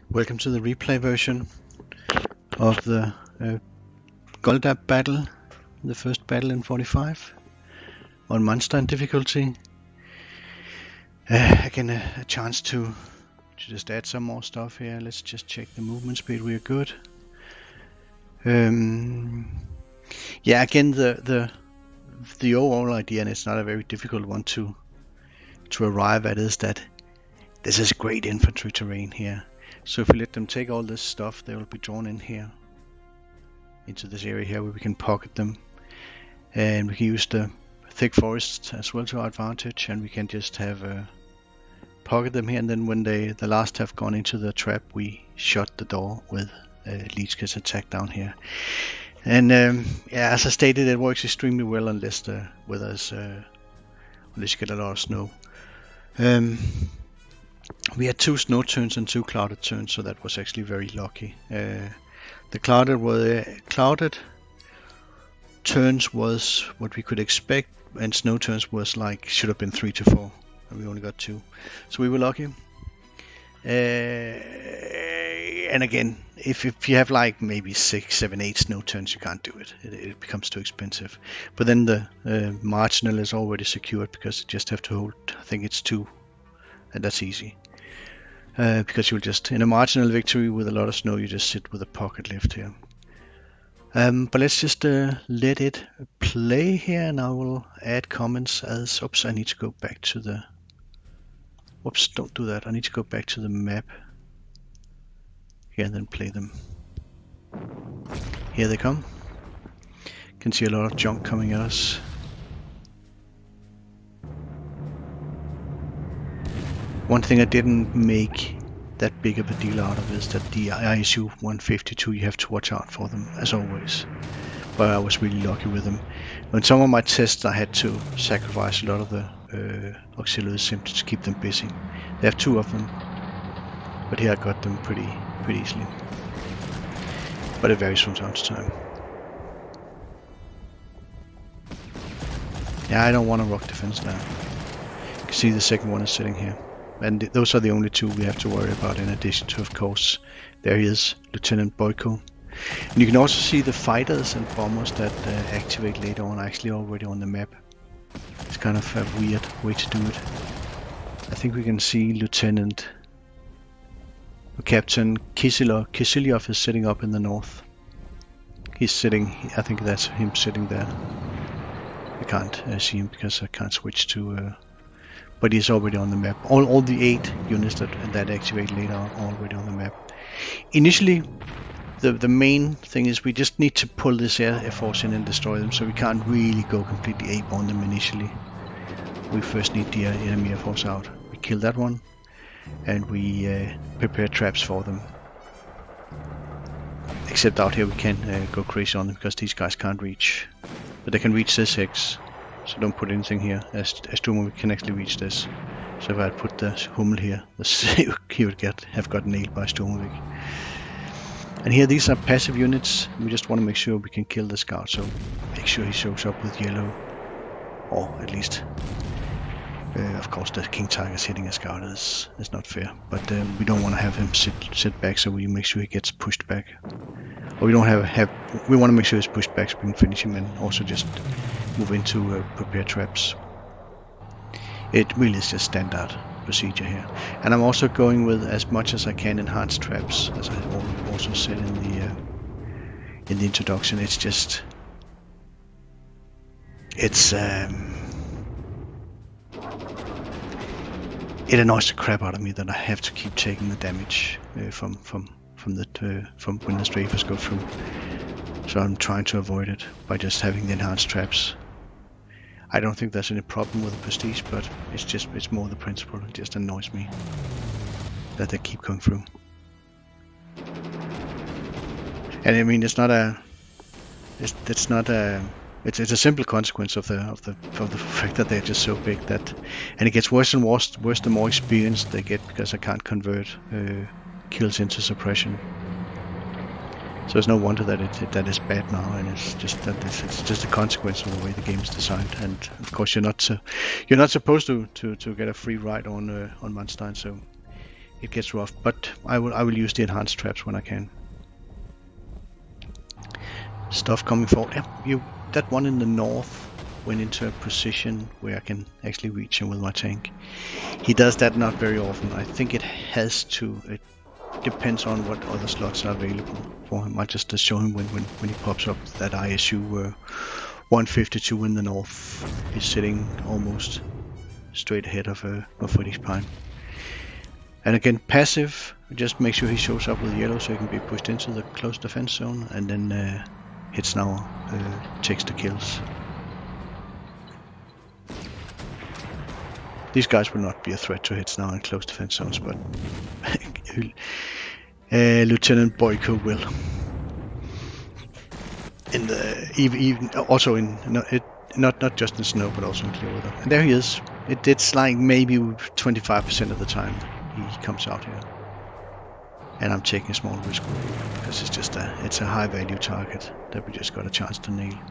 Welcome to the replay version of the Goldab battle, the first battle in 45 on Manstein difficulty. Again, a chance to just add some more stuff here. Let's just check the movement speed. We're good. Yeah, again, the overall idea, and it's not a very difficult one to arrive at, is that this is great infantry terrain here. So if we let them take all this stuff, they will be drawn in here into this area here where we can pocket them, and we can use the thick forests as well to our advantage, and we can just have pocket them here, and then when the last have gone into the trap, we shut the door with Leech's attack down here. And yeah, as I stated, it works extremely well unless the weather is unless you get a lot of snow. We had 2 snow turns and 2 clouded turns, so that was actually very lucky. The clouded turns was what we could expect, and snow turns was like should have been 3 to 4, and we only got 2, so we were lucky. And again, if you have like maybe 6, 7, 8 snow turns, you can't do it. It becomes too expensive. But then the marginal is already secured because you just have to hold, I think it's 2, and that's easy. Because you'll just, in a marginal victory with a lot of snow, you just sit with a pocket left here. But let's just let it play here, and I will add comments as, oops, I need to go back to the, whoops, don't do that. I need to go back to the map here and then play them. Here they come. You can see a lot of junk coming at us. One thing I didn't make that big of a deal out of is that the ISU 152, you have to watch out for them, as always. But I was really lucky with them. On some of my tests, I had to sacrifice a lot of the auxiliaries simply to keep them busy. They have 2 of them, but here I got them pretty easily. But it varies from time to time. Yeah, I don't want a rock defense now. You can see the second one is sitting here. And those are the only 2 we have to worry about, in addition to, of course, there he is, Lieutenant Boyko. And you can also see the fighters and bombers that activate later on, actually already on the map. It's kind of a weird way to do it. I think we can see Captain Kisilyov is sitting up in the north. He's sitting, I think that's him sitting there. I can't see him because I can't switch to... but he's already on the map. All the 8 units that activate later are already on the map. Initially, the main thing is we just need to pull this air force in and destroy them, so we can't really go completely ape on them initially. We first need the enemy air force out. We kill that one, and we prepare traps for them. Except out here we can go crazy on them because these guys can't reach. But they can reach this hex. So don't put anything here, as Sturmovik can actually reach this. So if I had put the Hummel here, he would have got nailed by Sturmovik. And here these are passive units. We just want to make sure we can kill the scout, so make sure he shows up with yellow. Or at least, of course, the King Tiger's hitting a scout is not fair. But we don't want to have him sit back, so we make sure he gets pushed back. Or we don't we want to make sure he's pushed back so we can finish him, and also just move into prepare traps. It really is just standard procedure here. And I'm also going with, as much as I can, enhanced traps, as I also said in the introduction. It's just, it annoys the crap out of me that I have to keep taking the damage from when the strafers go through. So I'm trying to avoid it by just having the enhanced traps. I don't think there's any problem with the prestige, but it's more the principle. It just annoys me that they keep going through. And I mean, it's a simple consequence of the fact that they're just so big that, and it gets worse and worse the more experience they get, because I can't convert kills into suppression. So it's no wonder that that is bad now, and it's just that it's just a consequence of the way the game is designed. And of course, you're not supposed to get a free ride on Manstein. So it gets rough. But I will use the enhanced traps when I can. Stuff coming forward. Yeah, that one in the north went into a position where I can actually reach him with my tank. He does that not very often. I think it has to. It depends on what other slots are available for him. I just show him when he pops up that ISU 152 in the north. He's sitting almost straight ahead of Freddy's Pine. And again, passive. Just make sure he shows up with yellow so he can be pushed into the close defense zone, and then hits now takes the kills. These guys will not be a threat to hits now in close defense zones, but Lieutenant Boyko will. In the even also in not just in snow, but also in clear weather. And there he is. It's like maybe 25% of the time he comes out here, and I'm taking a small risk with him because it's just it's a high value target that we just got a chance to nail.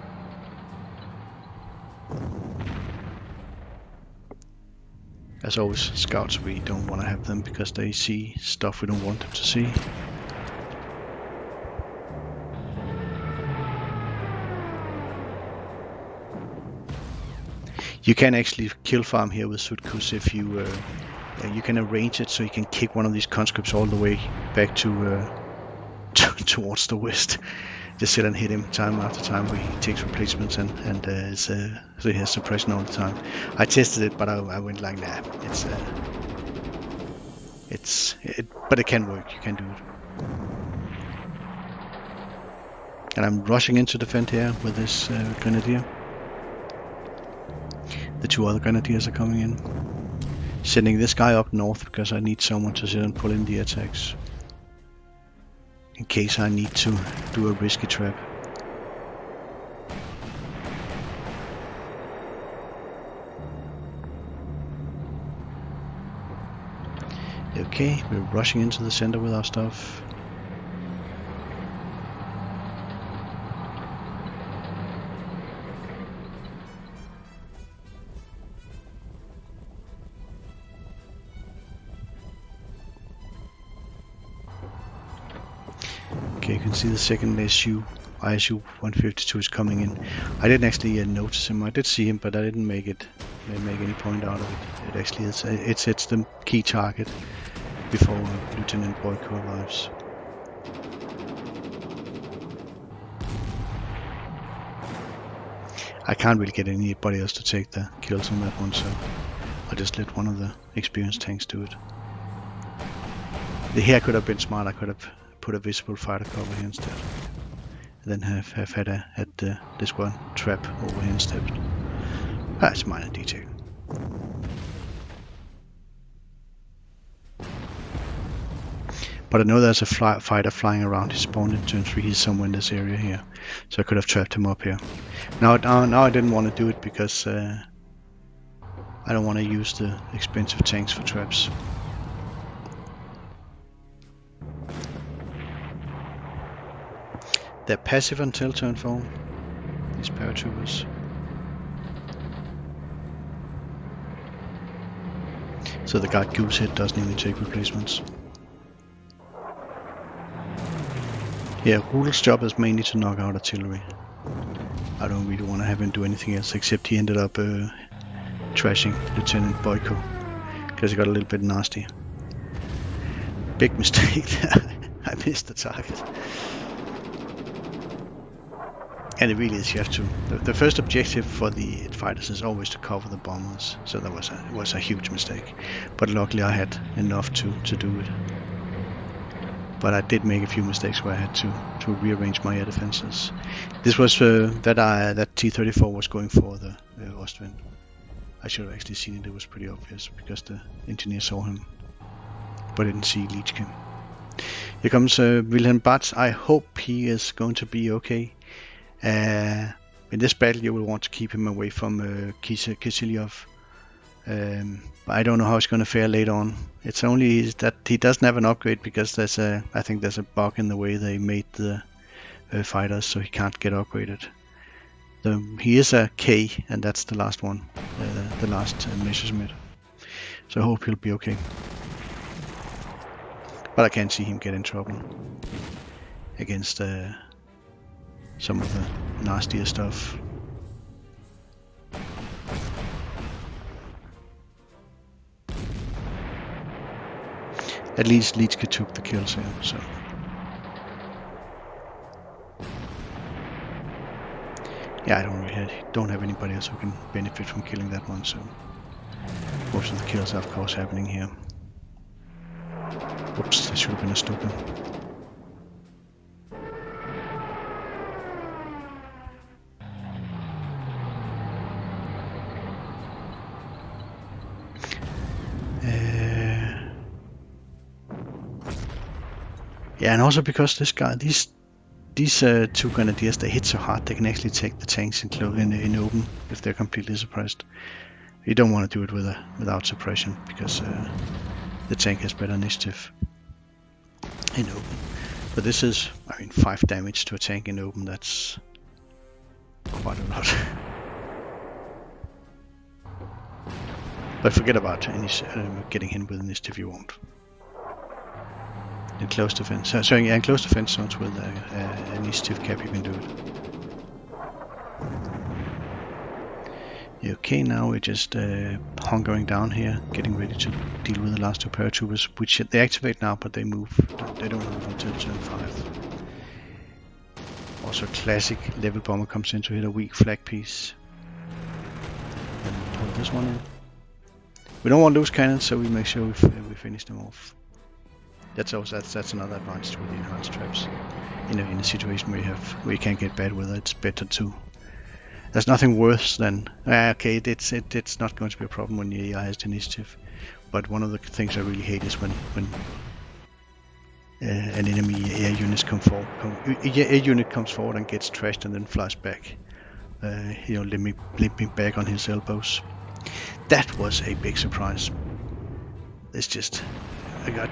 As always, scouts, we don't want to have them because they see stuff we don't want them to see. You can actually kill farm here with Sutkus if you can arrange it so you can kick one of these conscripts all the way back to towards the west. Just sit and hit him time after time where he takes replacements and so he has suppression all the time. I tested it, but I went like, nah, but it can work. You can do it. And I'm rushing into defend here with this grenadier. The two other grenadiers are coming in. Sending this guy up north because I need someone to sit and pull in the attacks. In case I need to do a risky trap. Okay, we're rushing into the center with our stuff. Okay, you can see the second ISU 152 is coming in. I didn't actually notice him. I did see him, but I didn't make any point out of it. It actually is. It's the key target before Lieutenant Boyko arrives. I can't really get anybody else to take the kills on that one, so I'll just let one of the experienced tanks do it. Here I could have been smart. I could have put a visible fighter cover here instead, and then have had this one trap over here instead. It's minor detail. But I know there's a fighter flying around. He spawned in turn 3. He's somewhere in this area here, so I could have trapped him up here. Now I didn't want to do it because I don't want to use the expensive tanks for traps. They're passive until turn 4, these paratroopers. So the guy Goosehead doesn't even take replacements. Yeah, Rudel's job is mainly to knock out artillery. I don't really want to have him do anything else, except he ended up trashing Lieutenant Boyko because he got a little bit nasty. Big mistake there. I missed the target. And it really is, you have to. The first objective for the fighters is always to cover the bombers, so that was a huge mistake. But luckily I had enough to do it. But I did make a few mistakes where I had to rearrange my air defenses. This was that T-34 was going for the Ostwind. I should have actually seen it. It was pretty obvious because the engineer saw him, but didn't see Leechkin. Here comes Wilhelm Batz. I hope he is going to be okay. In this battle you will want to keep him away from Kiselyov. I don't know how it's going to fare later on. It's only that he doesn't have an upgrade because I think there's a bug in the way they made the fighters, so he can't get upgraded. He is a K, and that's the last one, the last Messerschmitt. So I hope he'll be okay. But I can see him get in trouble against some of the nastier stuff. At least Lichka took the kills here, so. Yeah, I don't have anybody else who can benefit from killing that one, so most of the kills are of course happening here. Whoops, that should have been a stupid. Yeah, and also because this guy, these two grenadiers, they hit so hard they can actually take the tanks in open if they're completely suppressed. You don't want to do it without suppression because the tank has better initiative in open. But this is, I mean, 5 damage to a tank in open. That's quite a lot. But forget about getting hit with initiative. You won't. In close defense, in close defense zones with initiative cap, you can do it. Okay, now we're just hunkering down here, getting ready to deal with the last 2 paratroopers, which they activate now, but they move. They don't move until turn 5. Also, classic level bomber comes in to hit a weak flag piece. And pull this one in. We don't want those cannons, so we make sure we finish them off. That's another advantage with the enhanced traps. In a situation where you can't get bad weather, it's better to. There's nothing worse than okay. It's not going to be a problem when the AI has the initiative. But one of the things I really hate is when an enemy air unit comes forward and gets trashed and then flies back. Limping back on his elbows. That was a big surprise. It's just. I got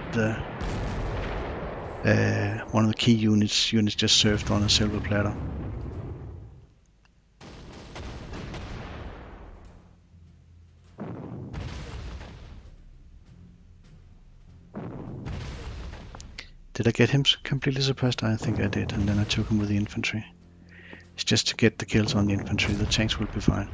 one of the key units just served on a silver platter. Did I get him completely suppressed? I think I did, and then I took him with the infantry. It's just to get the kills on the infantry. The tanks will be fine.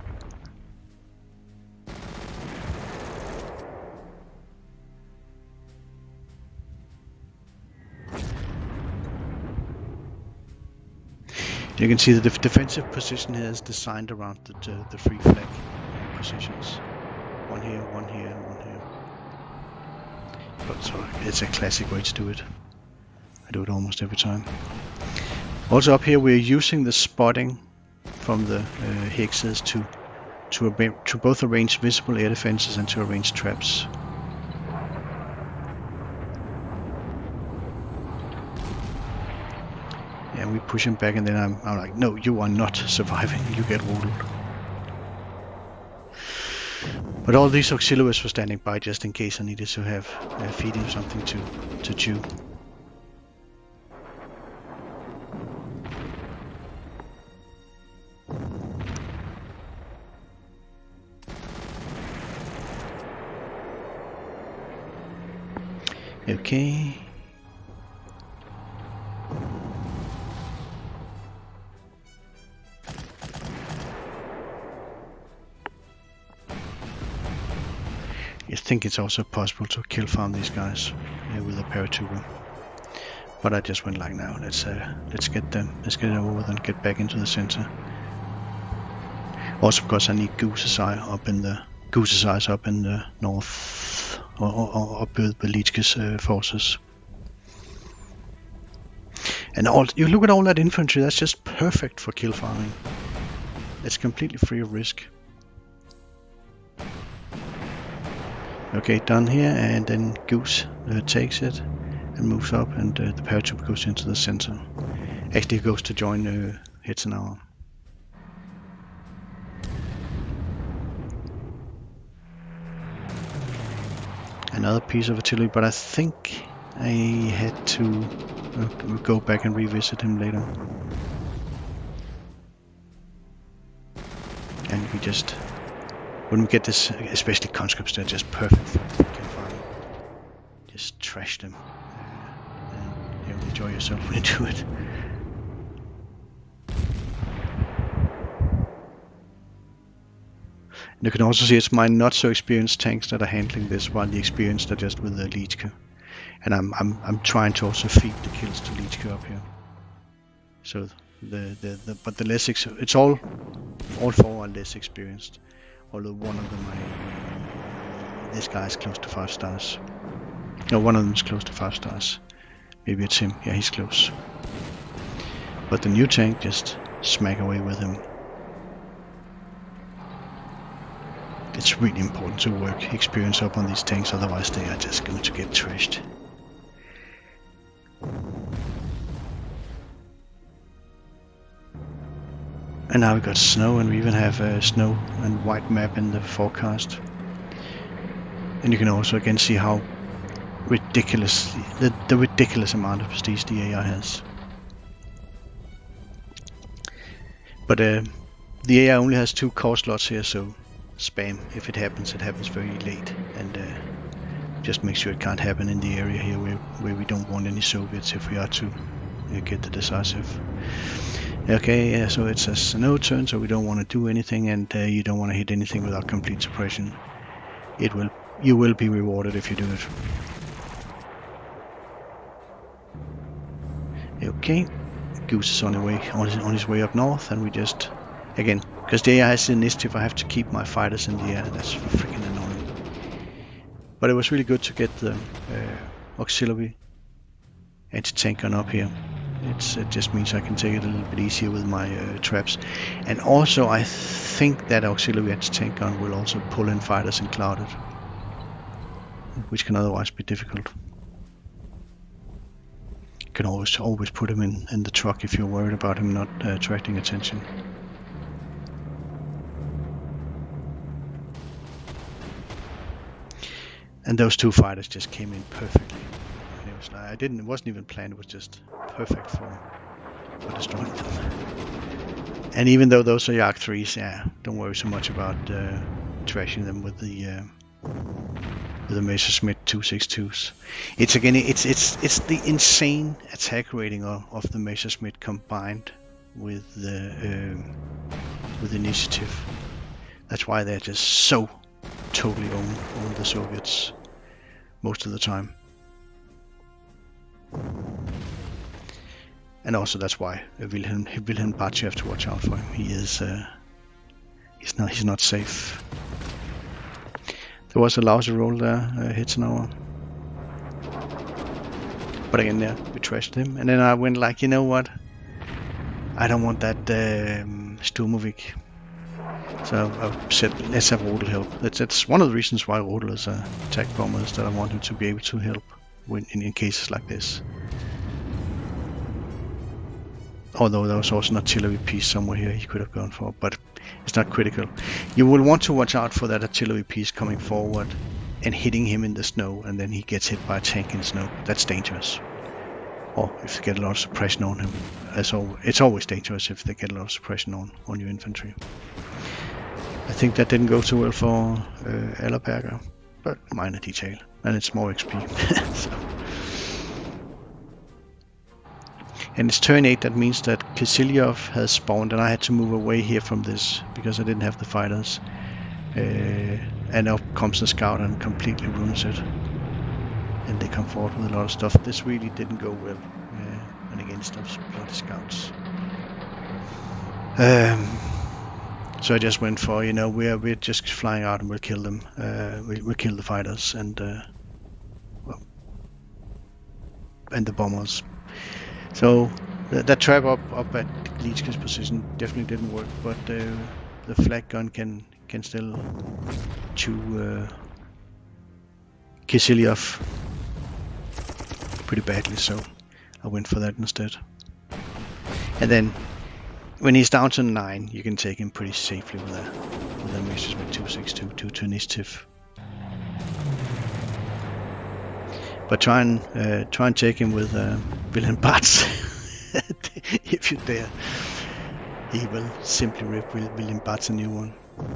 You can see the defensive position here is designed around the free flag positions. One here, and one here. But sorry, it's a classic way to do it. I do it almost every time. Also up here we're using the spotting from the hexes to both arrange visible air defenses and to arrange traps. And we push him back, and then I'm like, no, you are not surviving, you get warded. But all these auxiliaries were standing by just in case I needed to have feed him something to chew. Okay. I think it's also possible to kill farm these guys with a paratrooper, but I just went like, now let's get it over with and get back into the center. Also because I need Goose's Eyes up in the north, or up with Lichka's forces. And you look at all that infantry, that's just perfect for kill farming. It's completely free of risk. Okay, done here, and then Goose takes it and moves up, and the paratrooper goes into the center. Actually, he goes to join Hetzenauer. Another piece of artillery, but I think I had to go back and revisit him later. And we just, when we get this, especially conscripts, they're just perfect for kill farming. Just trash them. You enjoy yourself when you do it. And you can also see it's my not so experienced tanks that are handling this, while the experienced are just with the Lichka. And I'm trying to also feed the kills to Lichka up here. So but the less it's all four are less experienced. Although one of them this guy is close to 5 stars. No, one of them is close to 5 stars. Maybe it's him. Yeah, he's close. But the new tank just smack away with him. It's really important to work experience up on these tanks, otherwise they are just going to get trashed. And now we got snow, and we even have snow and white map in the forecast. And you can also again see how ridiculous the ridiculous amount of prestige the AI has. But the AI only has 2 core slots here, so spam. If it happens very late, and just make sure it can't happen in the area here where we don't want any Soviets if we are to get the decisive. Okay, so it says no turn, so we don't want to do anything, and you don't want to hit anything without complete suppression. You will be rewarded if you do it. Okay, Goose is on his way up north, and we just again, because the AI has the initiative, I have to keep my fighters in the air. That's freaking annoying. But it was really good to get the auxiliary anti-tank gun up here. It just means I can take it a little bit easier with my traps. And also I think that auxiliary anti-tank gun will also pull in fighters in Clouded, which can otherwise be difficult. You can always put him in the truck if you're worried about him not attracting attention. And those 2 fighters just came in perfectly. And it was like it wasn't even planned. It was just perfect for destroying them. And even though those are Yak 3s, yeah, don't worry so much about trashing them with the Messerschmitt 262s. It's again, it's the insane attack rating of the Messerschmitt combined with the initiative. That's why they're just so totally own the Soviets most of the time. And also that's why Wilhelm Bartsch, you have to watch out for him. He is he's not safe. There was a lousy roll there, hits an hour. But again, yeah, we trashed him, and then I went like, you know what? I don't want that Sturmovik. So I said, let's have Rodel help. That's one of the reasons why Rodel is a attack bomber, is that I want him to be able to help in cases like this. Although there was also an artillery piece somewhere here he could have gone for, but it's not critical. You will want to watch out for that artillery piece coming forward and hitting him in the snow, and then he gets hit by a tank in snow. That's dangerous. Or if they get a lot of suppression on him. It's always dangerous if they get a lot of suppression on your infantry. I think that didn't go too well for Ellerberger, but minor detail, and it's more XP. So. And it's turn 8, that means that Kisilyov has spawned, and I had to move away here from this because I didn't have the fighters. And up comes the scout and completely ruins it. And they come forward with a lot of stuff. This really didn't go well, and against those bloody scouts. So I just went for, we're just flying out and we'll kill them. We'll kill the fighters and the bombers. So that trap up at Lichka's position definitely didn't work, but the flak gun can still chew Kisilyov pretty badly, so I went for that instead. And then when he's down to 9, you can take him pretty safely with a Messerschmitt 262 to initiative. But try and take him with Wilhelm Bartsch if you dare. He will simply rip Wilhelm Bartsch a new one.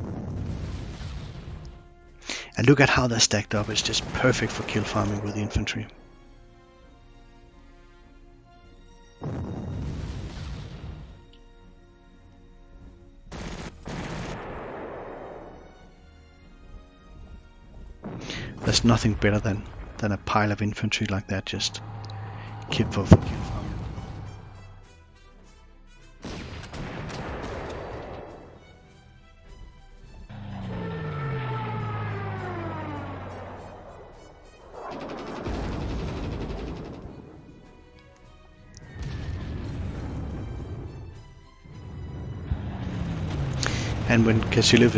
And look at how they're stacked up. It's just perfect for kill farming with the infantry. There's nothing better than a pile of infantry like that, just kill for kill farm. And when Kisilov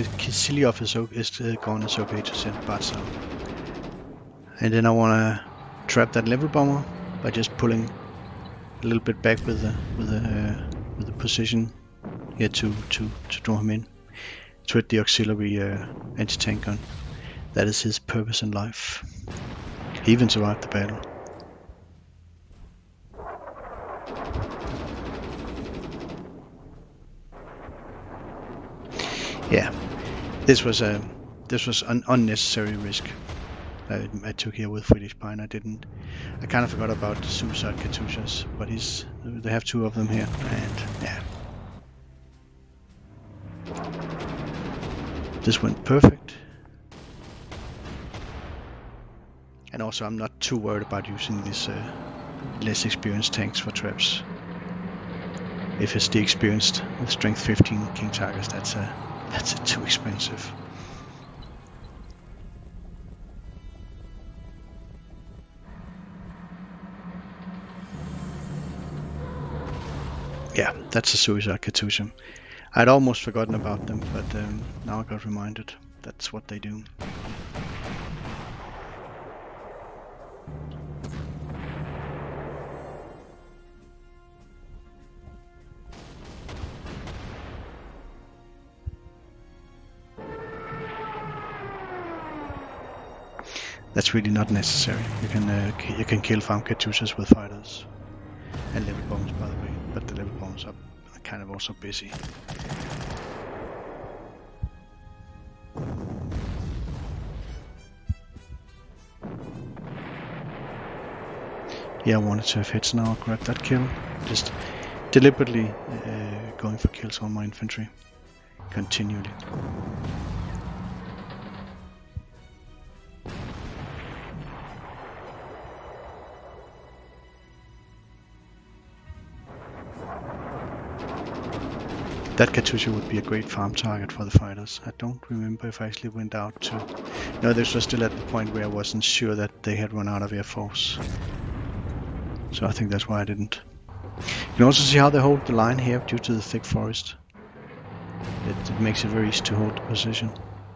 is gone, it's okay to send Bats out. And then I want to trap that level bomber by just pulling a little bit back with the position here to draw him in. With the auxiliary anti-tank gun. That is his purpose in life. He even survived the battle. Yeah, this was an unnecessary risk I took here with Swedish Pine. I kind of forgot about the suicide Katyushas, but they have two of them here, and yeah, this went perfect. And also, I'm not too worried about using these less experienced tanks for traps. If it's the experienced with strength 15 King Targets, that's too expensive. Yeah, that's a suicide Katyusha. I'd almost forgotten about them, but now I got reminded. That's what they do. That's really not necessary. You can kill farm Katyushas with fighters and level bombs, by the way. But the level bombs are kind of also busy. Yeah, I wanted to have hits now. Grab that kill. Just deliberately going for kills on my infantry continually. That Katyusha would be a great farm target for the fighters. I don't remember if I actually went out to... No, this was still at the point where I wasn't sure that they had run out of air force. So I think that's why I didn't. You can also see how they hold the line here due to the thick forest. It makes it very easy to hold the position.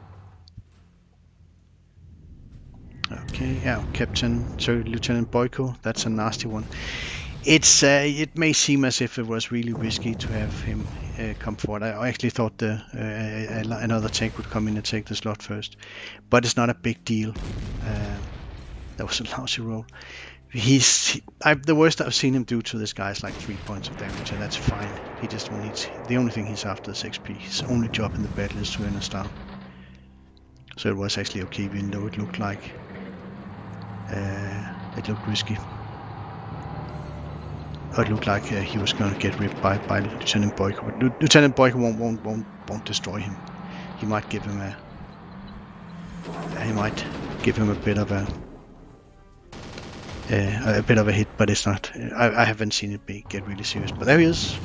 Okay, yeah, Lieutenant Boyko, that's a nasty one. It may seem as if it was really risky to have him come forward. I actually thought another tank would come in and take the slot first, but it's not a big deal. That was a lousy roll. The worst I've seen him do to this guy is like 3 points of damage, and that's fine. He just needs, the only thing he's after is XP. His only job in the battle is to earn a star. So it was actually okay, even though it looked like risky. It looked like he was going to get ripped by Lieutenant Boyko, but Lieutenant Boyko won't destroy him. He might give him a bit of a hit, but it's not. I haven't seen it get really serious. But there he is.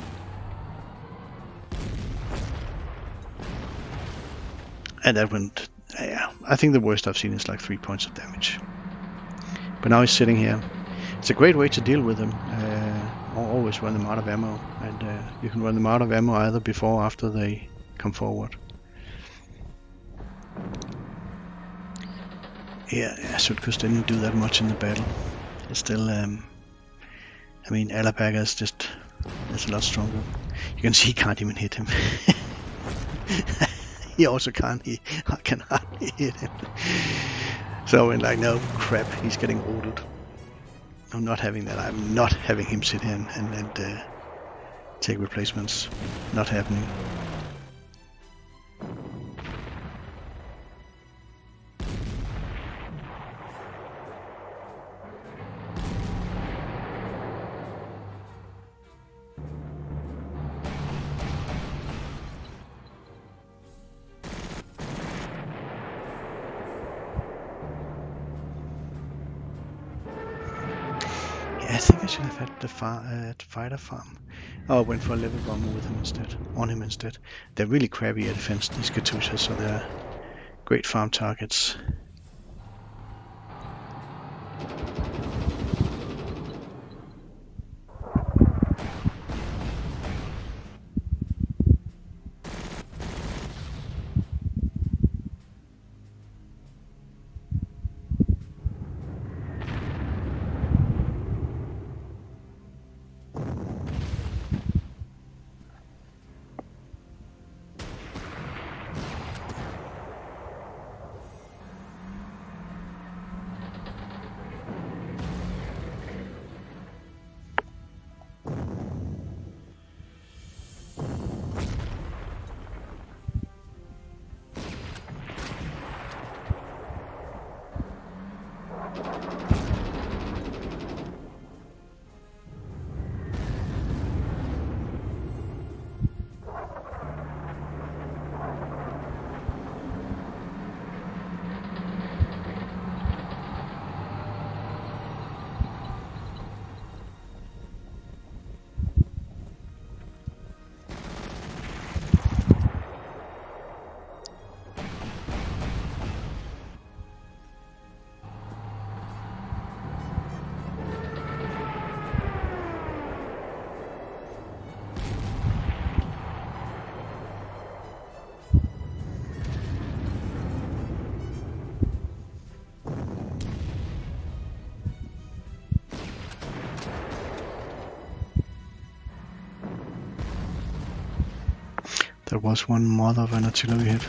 And that went. Yeah, I think the worst I've seen is like 3 points of damage. But now he's sitting here. It's a great way to deal with him. Always run them out of ammo, and you can run them out of ammo either before or after they come forward. Yeah, Sutkus didn't do that much in the battle. It's still, I mean, Alapaga is a lot stronger. You can see he can't even hit him. He also can't. I can hardly hit him. So I went like, no crap, he's getting ordered. I'm not having that. I'm not having him sit in and take replacements. Not happening. I think I should have had the fighter farm. Oh, I went for a level bomber with him instead. On him instead. They're really crappy at defense, these Katyushas, so they're great farm targets. There was one mother of an artillery hit.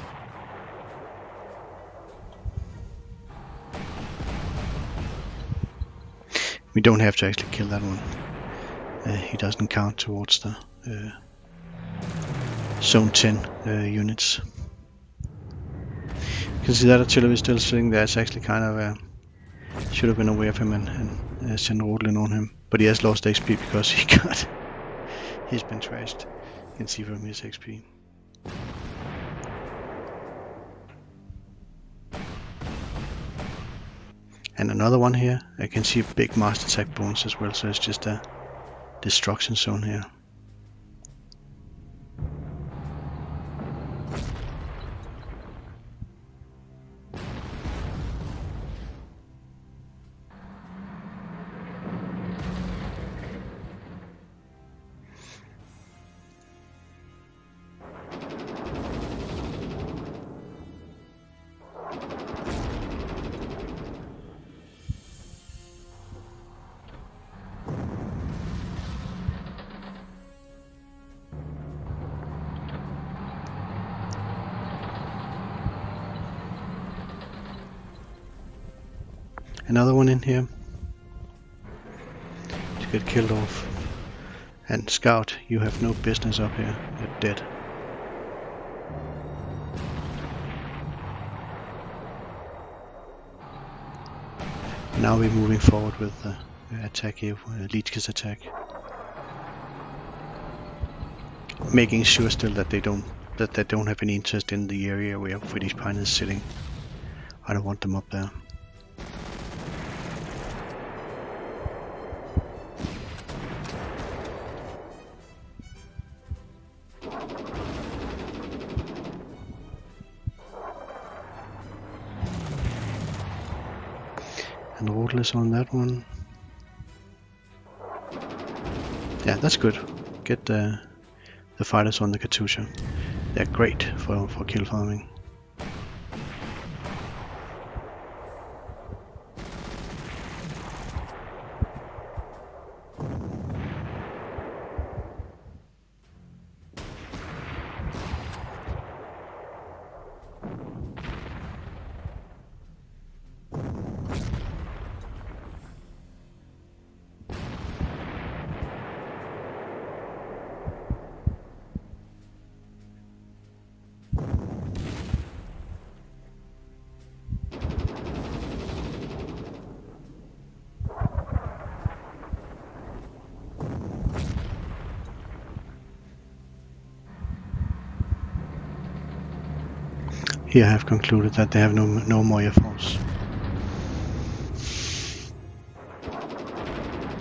We don't have to actually kill that one. He doesn't count towards the zone 10 units. You can see that artillery is still sitting there. It's actually kind of should have been aware of him and sent Rodlin on him. But he has lost XP because he's been trashed. You can see from his XP. And another one here. I can see a big master attack bonus as well, so it's just a destruction zone here. Another one in here to get killed off. And Scout, you have no business up here. You're dead. Now we're moving forward with the attack here, Leech's attack. Making sure still that they don't have any interest in the area where British Pine is sitting. I don't want them up there. And Rodless on that one. Yeah, that's good. Get the fighters on the Katyusha. They're great for kill farming. Here I have concluded that they have no more force.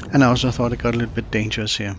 And I also thought it got a little bit dangerous here.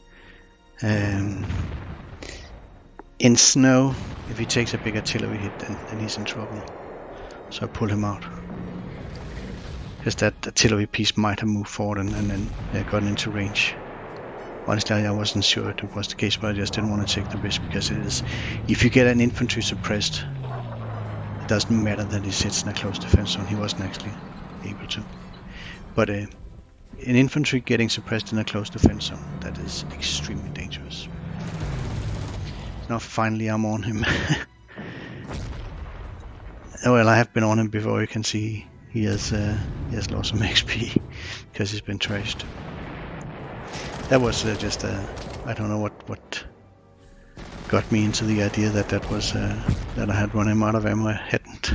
In snow, if he takes a big artillery hit, then he's in trouble. So I pull him out. Because that artillery piece might have moved forward and then gotten into range. Honestly, I wasn't sure it was the case, but I just didn't want to take the risk, because it is, if you get an infantry suppressed, it doesn't matter that he sits in a close defense zone. He wasn't actually able to. But an infantry getting suppressed in a close defense zone, that is extremely dangerous. Now finally I'm on him. Well, I have been on him before. You can see he has lost some XP because he's been trashed. That was just I don't know what got me into the idea that that I had run him out of ammo. I hadn't.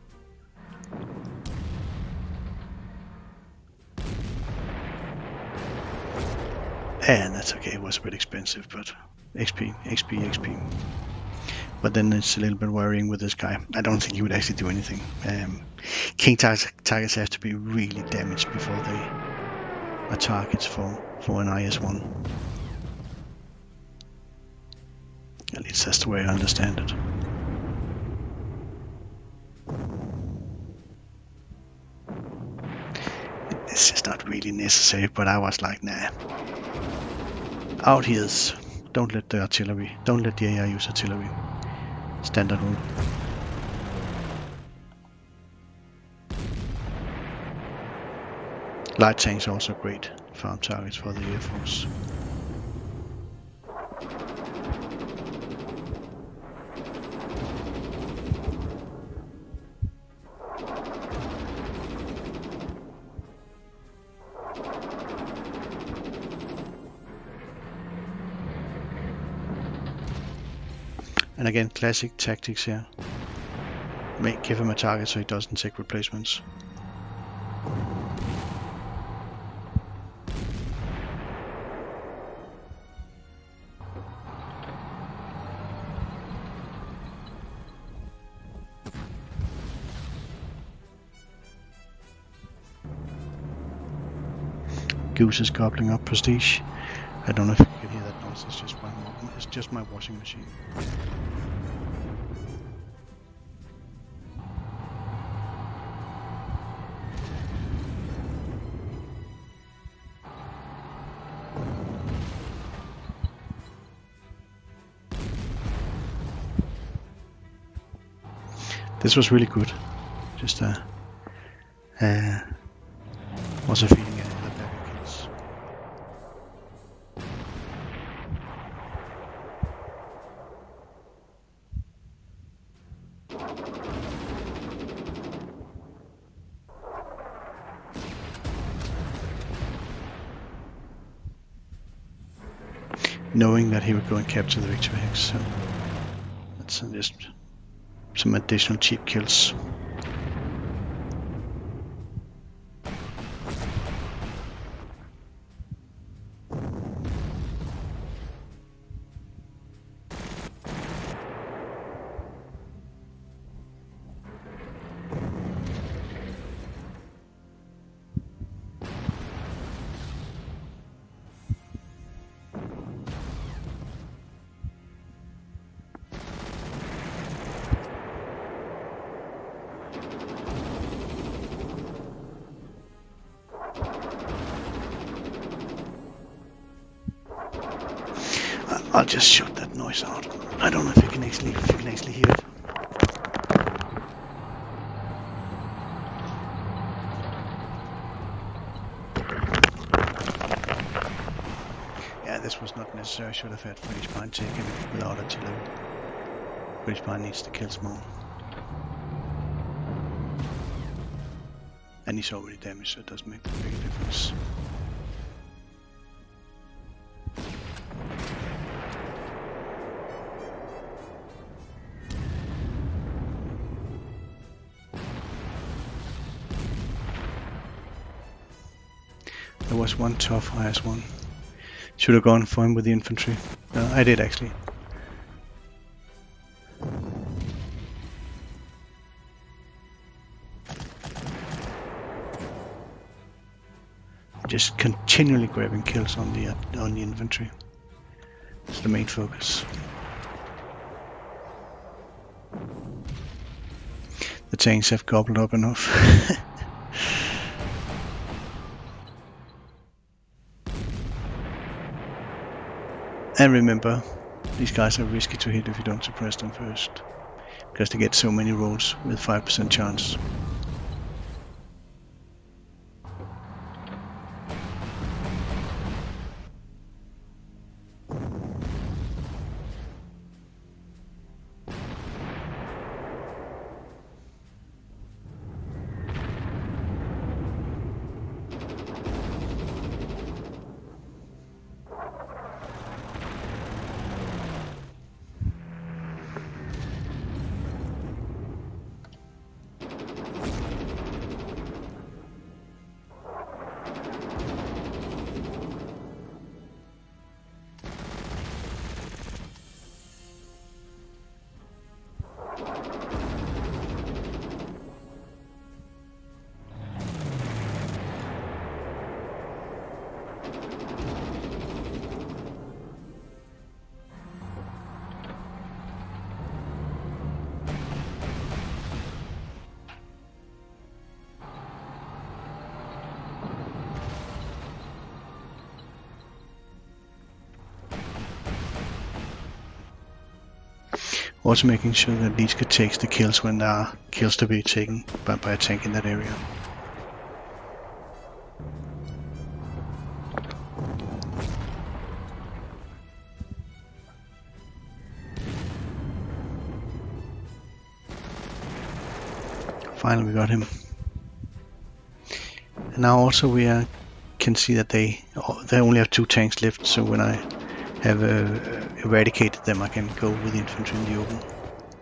And that's okay. It was a bit expensive, but XP. But then it's a little bit worrying with this guy. I don't think he would actually do anything. King targets have to be really damaged before they are targets for an IS-1. At least that's the way I understand it. This is not really necessary, but I was like, nah. Out he is. Don't let the AI use artillery. Standard rule. Light tanks are also great farm targets for the Air Force. And again, classic tactics here. Give him a target so he doesn't take replacements. Goose is gobbling up prestige. I don't know if you can hear that noise. It's just my washing machine. This was really good. Just was a feeling the back kills. Knowing that he would go and capture the Victory Hex, so that's just some additional cheap kills. I'll just shut that noise out. I don't know if you can actually hear it. Yeah, this was not necessary. I should have had British Pine taken without artillery. British Pine needs the kills more. And he's already damaged, so it doesn't make that big a difference. There was one tough IS-1. Should have gone for him with the infantry. I did actually. just continually grabbing kills on the infantry. That's the main focus. The tanks have gobbled up enough. And remember, these guys are risky to hit if you don't suppress them first, because they get so many rolls with 5% chance. Also making sure that Lietzke takes the kills when there are kills to be taken by a tank in that area. Finally we got him. And now also we can see that they only have 2 tanks left, so when I have eradicated them, I can go with the infantry in the open.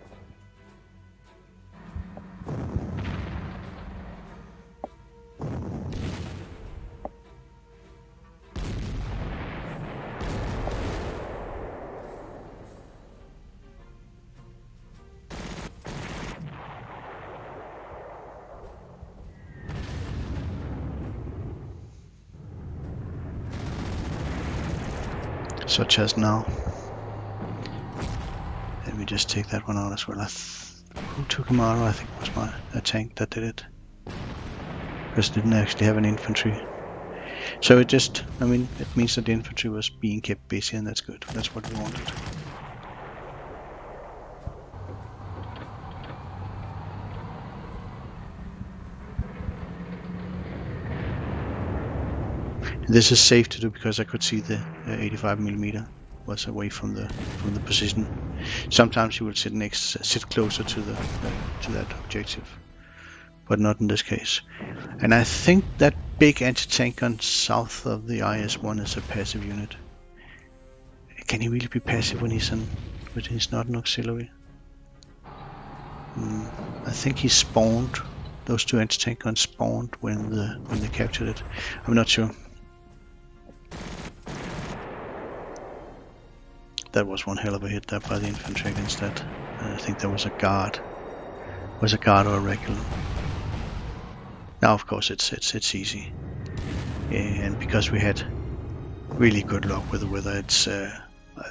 Such as now. Let me just take that one out as well. Who took him out? I think it was a tank that did it. Because it didn't actually have an infantry. So it just, I mean, it means that the infantry was being kept busy, and that's good. That's what we wanted. This is safe to do because I could see the 85mm was away from the position. Sometimes you will sit closer to that objective, but not in this case. And I think that big anti-tank gun south of the IS-1 is a passive unit. Can he really be passive when he's not an auxiliary? I think he spawned. Those 2 anti-tank guns spawned when they captured it. I'm not sure. That was one hell of a hit there by the infantry against that. I think there was a guard. Was a guard or a regular. Now of course it's easy. And because we had really good luck with the weather, it's I'm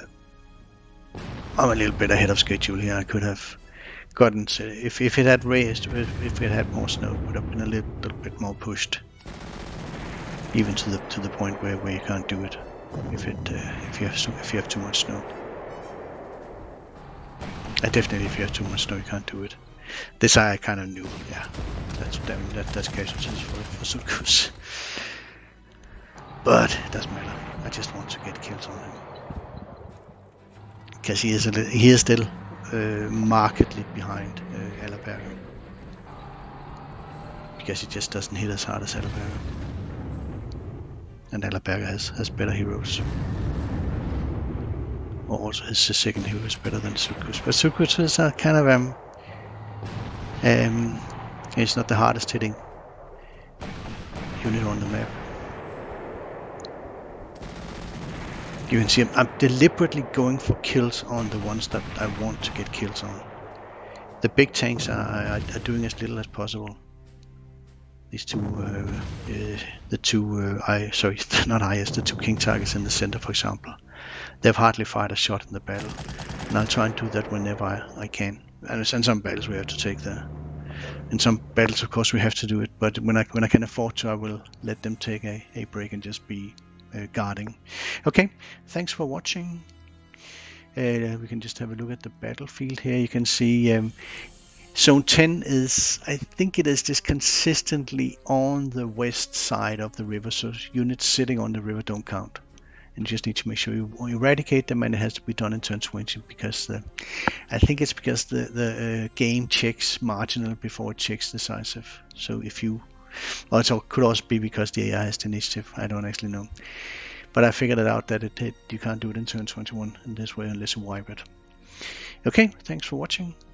a little bit ahead of schedule here. I could have gotten, if it had raised, if it had more snow, it would have been a little bit more pushed. Even to the point where you can't do it. If you have too much snow. Definitely if you have too much snow you can't do it. This I kind of knew, yeah. That's casualties for Sulkus. But it doesn't matter. I just want to get kills on him. Because he is still markedly behind Allerberger. Because he just doesn't hit as hard as Allerberger. And Allerberger has better heroes. Or also his second hero is better than Sulkus. But Sulkus is a kind of it's not the hardest hitting unit on the map. You can see I'm deliberately going for kills on the ones that I want to get kills on. The big tanks are doing as little as possible. these two, the two, the two king targets in the center, for example. They've hardly fired a shot in the battle, and I'll try and do that whenever I can. And in some battles we have to take in some battles, of course, we have to do it. But when I can afford to, I will let them take a break and just be guarding. Okay, thanks for watching. We can just have a look at the battlefield here. You can see Zone 10 is, I think it is just consistently on the west side of the river, so units sitting on the river don't count. And you just need to make sure you eradicate them, and it has to be done in turn 20 because I think it's because the game checks marginal before it checks decisive. So if you, or it could also be because the AI has the initiative. I don't actually know, but I figured it out that you can't do it in turn 21 in this way unless you wipe it. Okay, thanks for watching.